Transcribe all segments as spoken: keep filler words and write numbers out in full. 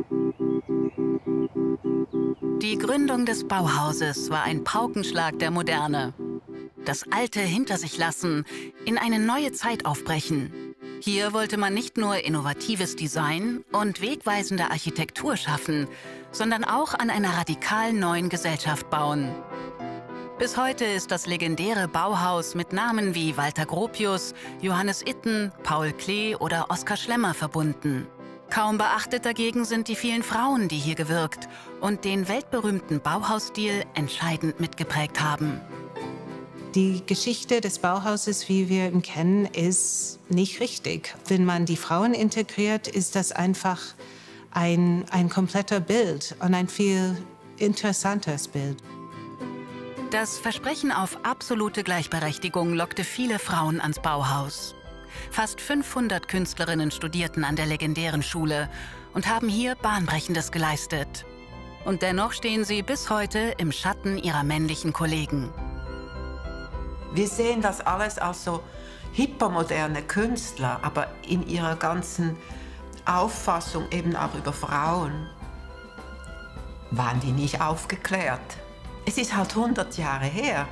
Die Gründung des Bauhauses war ein Paukenschlag der Moderne. Das Alte hinter sich lassen, in eine neue Zeit aufbrechen. Hier wollte man nicht nur innovatives Design und wegweisende Architektur schaffen, sondern auch an einer radikal neuen Gesellschaft bauen. Bis heute ist das legendäre Bauhaus mit Namen wie Walter Gropius, Johannes Itten, Paul Klee oder Oskar Schlemmer verbunden. Kaum beachtet dagegen sind die vielen Frauen, die hier gewirkt und den weltberühmten Bauhausstil entscheidend mitgeprägt haben. Die Geschichte des Bauhauses, wie wir ihn kennen, ist nicht richtig. Wenn man die Frauen integriert, ist das einfach ein, ein kompletter Bild und ein viel interessantes Bild. Das Versprechen auf absolute Gleichberechtigung lockte viele Frauen ans Bauhaus. Fast fünfhundert Künstlerinnen studierten an der legendären Schule und haben hier Bahnbrechendes geleistet. Und dennoch stehen sie bis heute im Schatten ihrer männlichen Kollegen. Wir sehen das alles als so hypermoderne Künstler, aber in ihrer ganzen Auffassung eben auch über Frauen waren die nicht aufgeklärt. Es ist halt hundert Jahre her.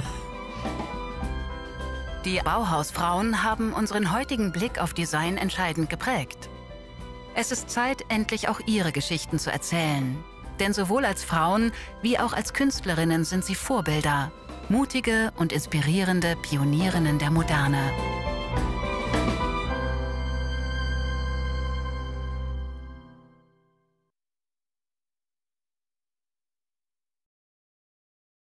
Die Bauhausfrauen haben unseren heutigen Blick auf Design entscheidend geprägt. Es ist Zeit, endlich auch ihre Geschichten zu erzählen. Denn sowohl als Frauen wie auch als Künstlerinnen sind sie Vorbilder, mutige und inspirierende Pionierinnen der Moderne.